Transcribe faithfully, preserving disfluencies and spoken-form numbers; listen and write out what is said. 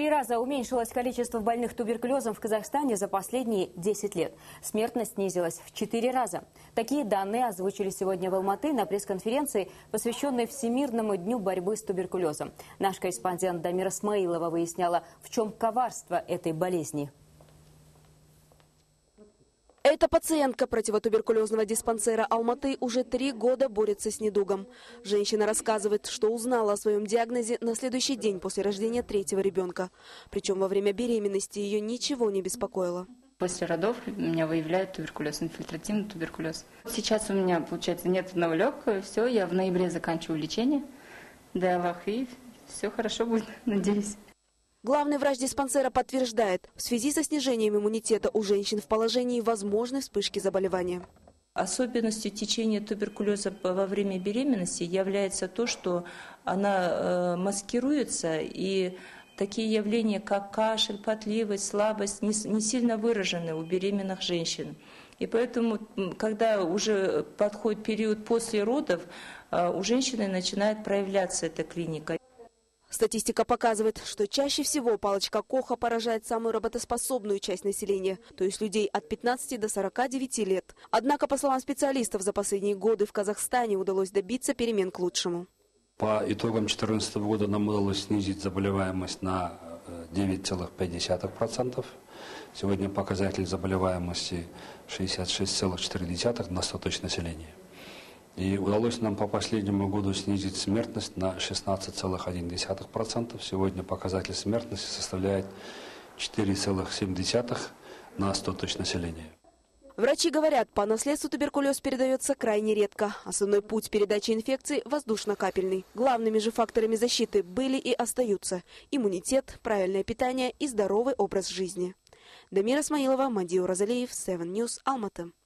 три раза уменьшилось количество больных туберкулезом в Казахстане за последние десять лет. Смертность снизилась в четыре раза. Такие данные озвучили сегодня в Алматы на пресс-конференции, посвященной Всемирному дню борьбы с туберкулезом. Наш корреспондент Дамира Смаилова выясняла, в чем коварство этой болезни. Эта пациентка противотуберкулезного диспансера Алматы уже три года борется с недугом. Женщина рассказывает, что узнала о своем диагнозе на следующий день после рождения третьего ребенка. Причем во время беременности ее ничего не беспокоило. После родов меня выявляют туберкулез, инфильтративный туберкулез. Сейчас у меня, получается, нет одного легкого, все, я в ноябре заканчиваю лечение. Дай Аллах, и все хорошо будет, надеюсь. Главный врач диспансера подтверждает, в связи со снижением иммунитета у женщин в положении возможны вспышки заболевания. Особенностью течения туберкулеза во время беременности является то, что она маскируется, и такие явления, как кашель, потливость, слабость, не сильно выражены у беременных женщин. И поэтому, когда уже подходит период после родов, у женщины начинает проявляться эта клиника. Статистика показывает, что чаще всего палочка Коха поражает самую работоспособную часть населения, то есть людей от пятнадцати до сорока девяти лет. Однако, по словам специалистов, за последние годы в Казахстане удалось добиться перемен к лучшему. По итогам две тысячи четырнадцатого года нам удалось снизить заболеваемость на девять целых пять десятых процента. Сегодня показатель заболеваемости шестьдесят шесть целых четыре десятых на сто тысяч населения. И удалось нам по последнему году снизить смертность на шестнадцать целых одна десятая процента. Сегодня показатель смертности составляет четыре целых семь десятых на сто тысяч населения. Врачи говорят, по наследству туберкулез передается крайне редко. Основной путь передачи инфекции – воздушно-капельный. Главными же факторами защиты были и остаются иммунитет, правильное питание и здоровый образ жизни. Дамира Смаилова, Мадио Розалиев, Seven News, Алматы.